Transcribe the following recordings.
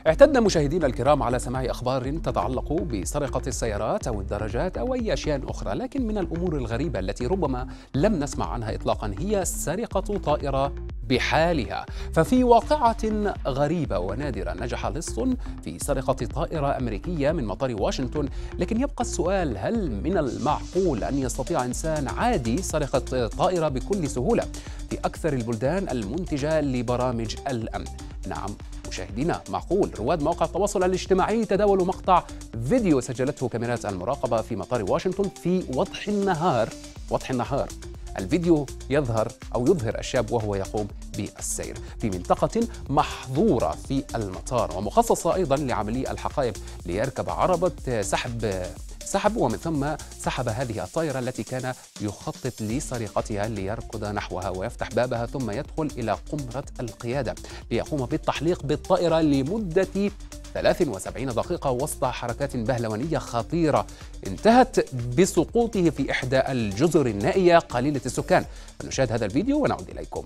اعتدنا مشاهدينا الكرام على سماع أخبار تتعلق بسرقة السيارات أو الدراجات أو أي أشياء أخرى، لكن من الأمور الغريبة التي ربما لم نسمع عنها إطلاقا هي سرقة طائرة بحالها. ففي واقعة غريبة ونادرة نجح لص في سرقة طائرة أمريكية من مطار واشنطن، لكن يبقى السؤال: هل من المعقول أن يستطيع إنسان عادي سرقة طائرة بكل سهولة في أكثر البلدان المنتجة لبرامج الأمن؟ نعم مشاهدينا، معقول. رواد مواقع التواصل الاجتماعي تداولوا مقطع فيديو سجلته كاميرات المراقبة في مطار واشنطن في وضح النهار. الفيديو يظهر الشاب وهو يقوم بالسير في منطقة محظورة في المطار ومخصصة أيضا لعملي الحقائب، ليركب عربة سحب ومن ثم سحب هذه الطائرة التي كان يخطط لسرقتها، ليركض نحوها ويفتح بابها ثم يدخل إلى قمرة القيادة ليقوم بالتحليق بالطائرة لمدة 73 دقيقة وسط حركات بهلوانية خطيرة انتهت بسقوطه في إحدى الجزر النائية قليلة السكان. فنشاهد هذا الفيديو ونعود إليكم.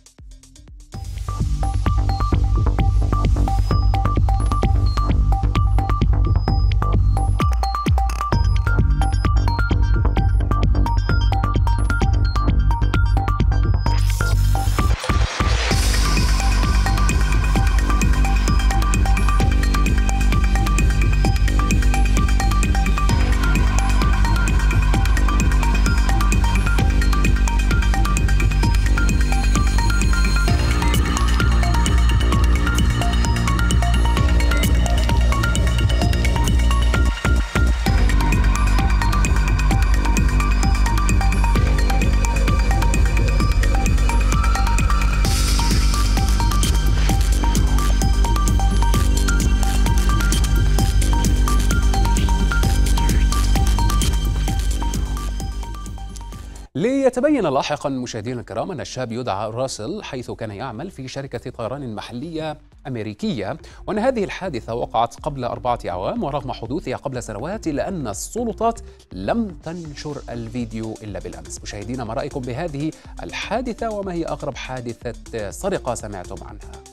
ليتبين لاحقا مشاهدينا الكرام أن الشاب يدعى راسل، حيث كان يعمل في شركة طيران محلية أمريكية، وأن هذه الحادثة وقعت قبل 4 أعوام، ورغم حدوثها قبل سنوات إلا أن السلطات لم تنشر الفيديو إلا بالأمس. مشاهدينا، ما رأيكم بهذه الحادثة، وما هي أغرب حادثة سرقة سمعتم عنها؟